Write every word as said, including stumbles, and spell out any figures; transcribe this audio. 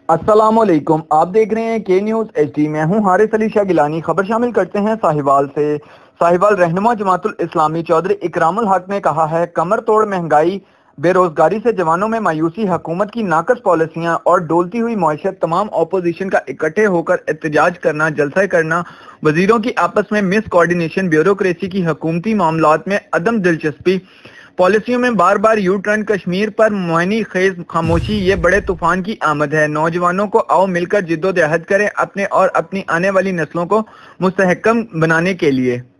अस्सलामुअलैकुम, आप देख रहे हैं के न्यूज़ एच डी। मैं हूं हारिस अली शाह गिलानी। खबर शामिल करते हैं साहिवाल से। साहिवाल रहनुमा जमातुल इस्लामी चौधरी इकरामुल हक ने कहा है, कमर तोड़ महंगाई, बेरोजगारी से जवानों में मायूसी, हुकूमत की नाकस पॉलिसियां और डोलती हुई मईशत, तमाम अपोजिशन का इकट्ठे होकर एहतजाज करना, जलसा करना, वजीरों की आपस में मिस कोऑर्डिनेशन, ब्यूरोक्रेसी की हुकूमती मामलात में अदम दिलचस्पी, पॉलिसियों में बार बार यू टर्न, कश्मीर पर मुआनी खेज खामोशी, ये बड़े तूफान की आमद है। नौजवानों को आओ मिलकर जिद्दोजहद करें अपने और अपनी आने वाली नस्लों को मुस्तहकम बनाने के लिए।